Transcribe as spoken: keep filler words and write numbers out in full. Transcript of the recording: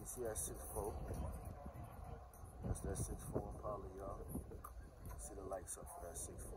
see that six four. That's that six four Impala, y'all. See the lights up for that six four.